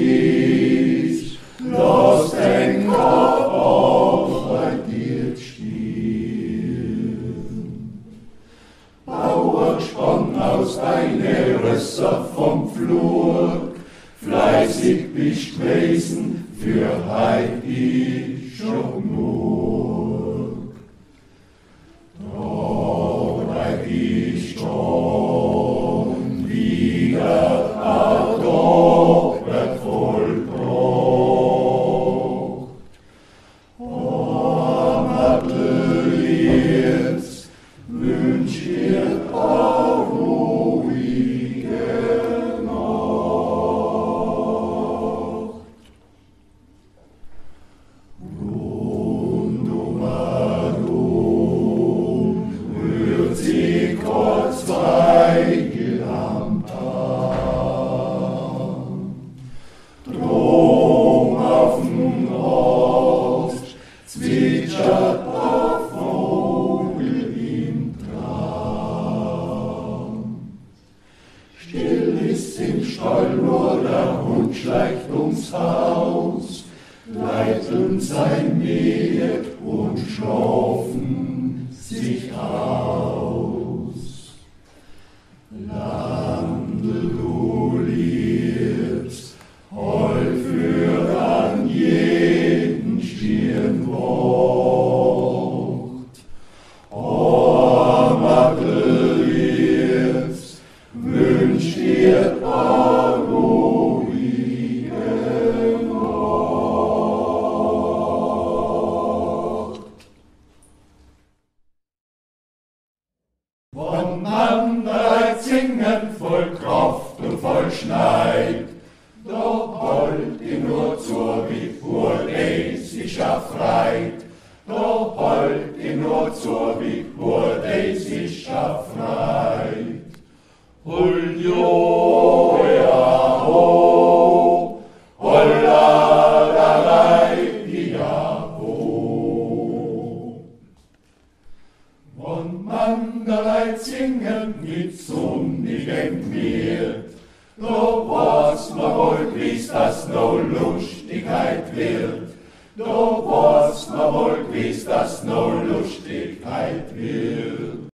ist, lass den Kopf auch bei dir stehen. Bauergespann aus deiner Rösser vom Flur, fleißig bist gewesen, für heut ist schon genug. Doch heut ist schon wieder ein Tag, wird vollbracht. Heimatl, jetzt wünsch dir eine ruhige Nacht. Rundum rührt sich kurz Zweige am Tag. Drum auf dem Ast zwitschert der Vogel im Traum. Still ist im Stall, nur der Hund schleicht ums Haus, leiteln sein Mehl und schlafen sich aus. Landl, du liebst, heul für an jeden Stirnwort. Heimatl, jetzt wünsch dir a ruhige Nacht. Wann man da singen voll Kraft und voll Schneid, da halt ich nur zur wie pur sich erfreit. Da halt ich nur zur wie pur sich erfreit. Huljo, ja, ho, holla, da reit, ja, ho. Wann man da leid singen mit sonnigem Meer, da weiß man wohl, wie's das no Lustigkeit wird. Da weiß man wohl, wie's das no Lustigkeit wird.